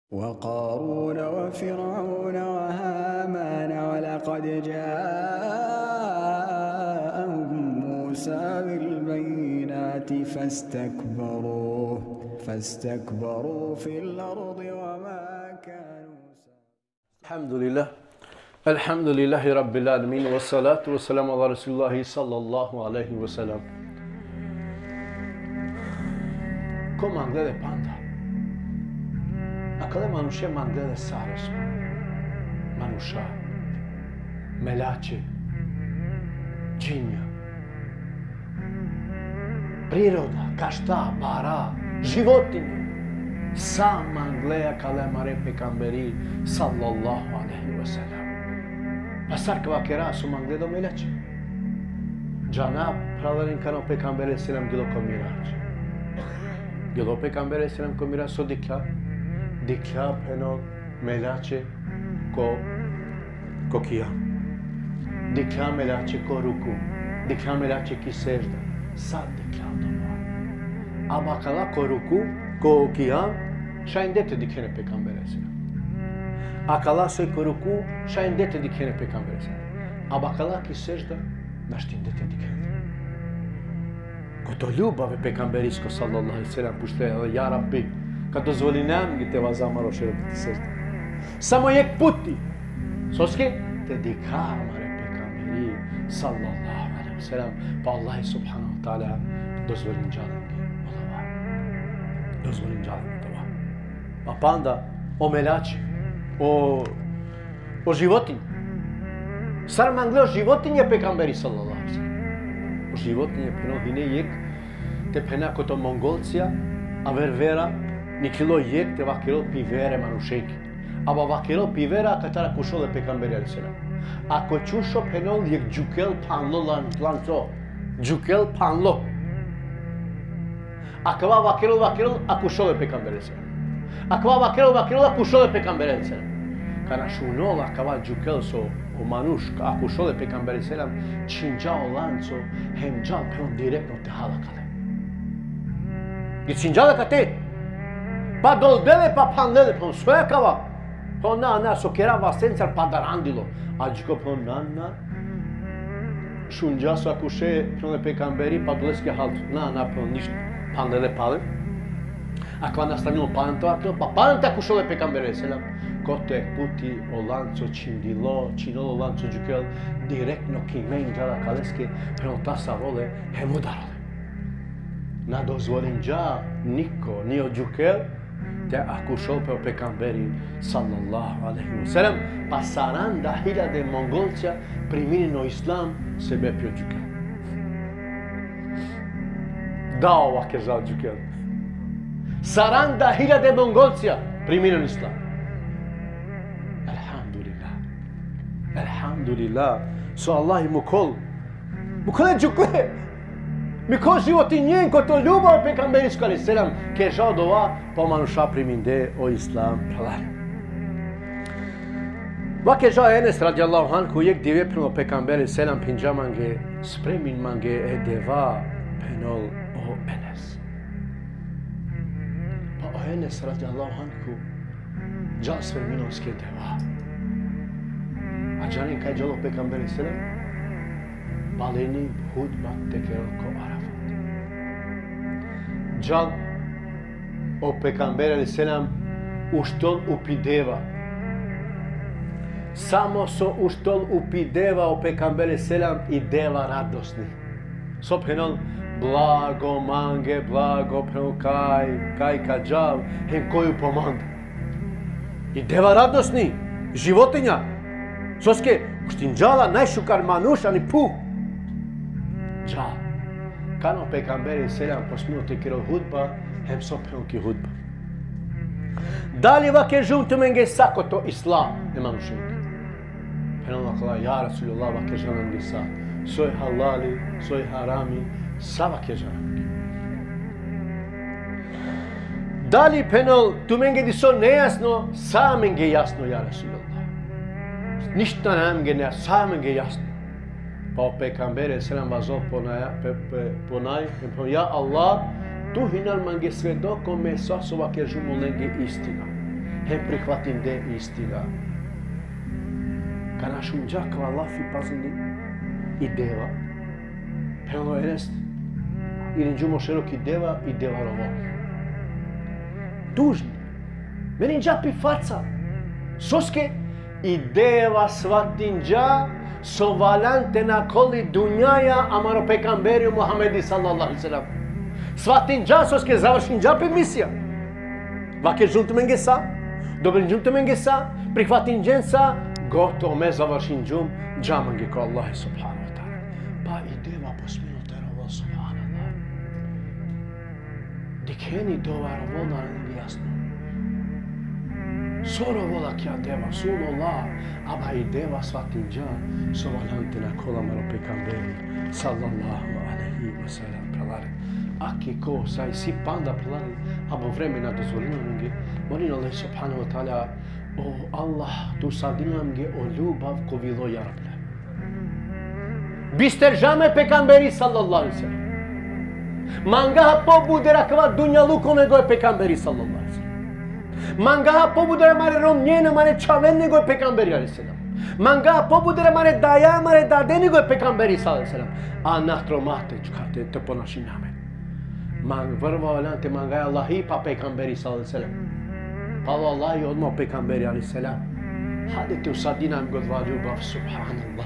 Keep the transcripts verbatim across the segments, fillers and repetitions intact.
وقارون وفرعون وهامان ولقد جاءهم موسى بالبينات فاستكبروا فاستكبروا في الأرض وما كانوا الحمد لله الحمد لله رب العالمين والصلاة والسلام على رسول الله صلى الله عليه وسلم. Ko ma glede panda? A kada manuše ma glede sarosku? Manuša, meljače, džinja, priroda, kašta, bara, životinje. Sama gleda kada mare pekamberi sallallahu alaihi wa sallam. Pasar kava kera su man gledo meljače. Džana pravdarin kano pekamberi selam gilo komirač. Gilo pekamberi selam komirač so dikla. Dikla peno meljače ko kokija. Dikla meljače ko ruku. Dikla meljače ki sežda. Sad dikla doma. Abakala ko ruku ko okiyam, şayindete dikene peygamber selam. Akala soy koruku, şayindete dikene peygamber selam. Abakala ki sežda, naštindete dikene. Koto ljubave peygamberisko sallallahu alaihi sallam, pušte ja Rabbi, kad dozvoli nam te vas amaroše robiti sežda. Samo jek puti, soske te dikamare peygamberi sallallahu alaihi sallam, pa Allah subhanahu wa ta'ala dozvolin canım. Dozvolim žalim toga. A pa onda o meljači, o, o životinji. Sar man gleda životinje pekamberi sallallahu alaihi sallam. O životinje peno hine jek te pena koto Mongolcija, a ververa nikilo jek te vakilo pivere manušeki. Aba vakilo pivera katara kušole pekamberi alaihi sallam. Ako čušo penol jek džukel panlo lanco. Džukel panlo. Akva vakirul vakirul akushole peygamber selam. Akva vakirul vakirul akushole peygamber selam. Kana shunola akva jukelso o manush akushole peygamber selam chinja olanco hemja pron direktno te halakale. I chinja kate. Pa doldele pa pandele pon svoja kava. Pon na na sokera vasencar padarandilo. Ajko pon nanna shunja so akushe pron peygamberi pa doleske halt. Na na pon ništa. Pandele pale. A quando stanno panto atto, pa panta kushole peygamber selam. Kote puti o lanco cindilo, cinolo lanco jukel direktno kimen jala kaleske prenota savole hemudarole. Na dozvolen ja niko ni o jukel te akushol pe peygamberi sallallahu alaihi wasallam pasaranda hila de Mongolcia primini no islam sebe pio jukel. Dao ovake žal džukel. Saranda hiljade Mongolcija primili islam. Elhamdulillah. Elhamdulillah. So Allah mu kol. Mu kol džukle. Mi kol životinjen ko to ljubav pekamberisko alaihi selam ke žal dova pa manuša priminde o islam pralar. Vake žal Enes radijallahu anhu yek divje primo pekamberi selam pinjamange spremin mange edeva penol o Enes. Pa o Enes radijallahu anhu džal sve minonske deva. A džanin kaj džalo pekamberi selam? Baleni hudba tekel ko Arafat. Džal o pekamberi selam uštol upideva. Samo so uštol upideva o pekamberi selam i deva radosni. So penol blago mange, blago prelkaj, kaj kađav, hem koju pomanda. I deva radosni, životinja. Soske, uštinđala najšukar manuša ni puh. Džal. Kano pekamberi selam posminuti kiro hudba, hem so prelki hudba. Dali vake žumtu menge sako to islam, ne manušenki. Penol akala, ja Rasulullah vake žanem gisa. Soj halali, soj harami, sava kežaranke. Da li penol tu menge di so nejasno, sa menge jasno ja Rasulullah. Ništa nam ge ne, sa menge jasno. Pa o pekambere selam vazo ponaj, ja Allah, tu hinal mange svedoko me sasova kežumo lenge istina. hem prihvatim de istina. Kad naš unđak valafi pazili i deva, pelo jest, ili džumo šeroki deva i deva rovo. Tužni. Meni džapi faca. Soske i deva svatinđa sovalante na koli dunjaja amaro pekamberiu Muhammedi sallallahu alaihi sallam. Svatinđa soske završin džapi misija. Vake žuntu mengesa, dobrin žuntu mengesa, prihvatin džensa, gotovo me završin džum, džamange ko Allahi subhanahu wa ta'ala. Pa i deva posmino terovo subhanallah. Dikeni dovaro volna jasno. Soro vola kja deva, suno Allah, aba i deva svatinđa, sovalante na kolamaro pekamberi, sallallahu alaihi wa sallam, pralare. Aki ko, saj si panda pralare, abo vremena dozvolinam ge, molim Allah subhanahu wa ta'ala, o Allah, tu sadinam ge o ljubav ko vilo jarable. Bister žame pekamberi, sallallahu alaihi wa sallam. Mangaha pobude rakava dunja luko nego je pekamberi, sallallahu alaihi wa sallam. Mangaha pobudere mare romnjene, mare čaven nego je pekamberi alaihi sallam. Mangaha pobudere mare daja, mare dade nego je pekamberi alaihi sallam. A natromate čkate te ponašinjame. Man vrva valante mangaja Allahi pa pekamberi alaihi sallam. Pa Allahi odmah pekamberi alaihi sallam. Hadete usadinam godva ljubav, subhanallah.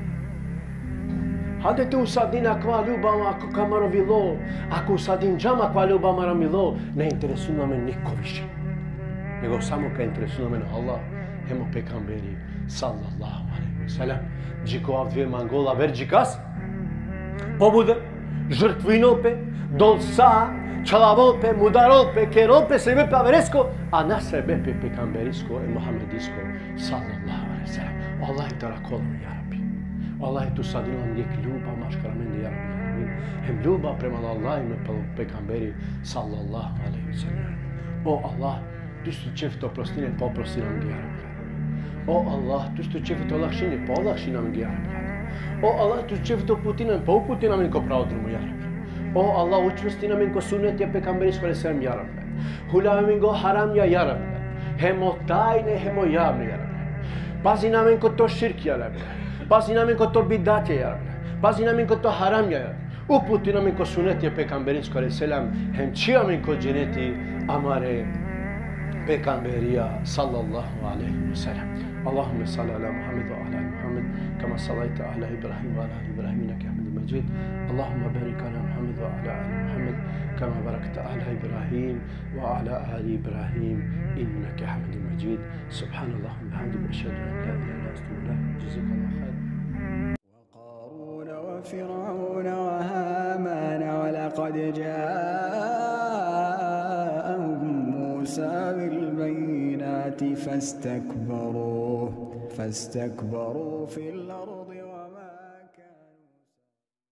Hadete usadina kva ljubav ako kamaro vilo, ako usadin džama kva ljubav maro milo, ne interesuje me niko više. Nego samo kad interesuje mene Allah, hemo pekamberi, sallallahu alaihi wa sallam, džikova dvije mangola verđikas, pobude, žrtvinope, dolsa, čalavolpe, mudarolpe, kerope, sebepe averesko, a na sebepe pekamberisko i muhammedisko, sallallahu alaihi wa sallam. Allah je tara kolom, ja Rabbi. Allah je tu sadilam lijek ljubav, maškara mende, ja Rabbi. Hem ljubav prema Allah i pekamberi, sallallahu alaihi wa sallam. O Allah, tu što čefito oprostine, pa oprosti nam ga, o Allah, tu što čefito olakšine, pa olakši nam ga, o Allah, tu što čefito uputi nam, pa uputi nam ko pravodrumu, ja o Allah, učvrsti nam ko sunet je pekamberisko resem, ja hulave go haram, ja ja hemo tajne, hemo javne, ja pazi nam ko to širk, ja pazi nam ko to bidat, ja pazi nam ko to haram, ja uputi nam ko sunet je pekamberisko resem, hem čija nam ko dženeti, amare, pekamberiya sallallahu aleyhi ve sellem. Allahümme salli ala Muhammed ve ala Muhammed kama sallaita ala İbrahim ve ala İbrahim inneke hamidun mecid. Allahümme barik ala Muhammed ve ala ali Muhammed kama barakta ala İbrahim ve ala ali İbrahim inneke hamidun mecid. Subhanallah ve bihamdihi eşhedü en la ilahe illa ente cezakallahu khair. وقارون وفرعون وهامان ولقد جاءهم موسى بالبينات فاستكبروا فاستكبروا في الأرض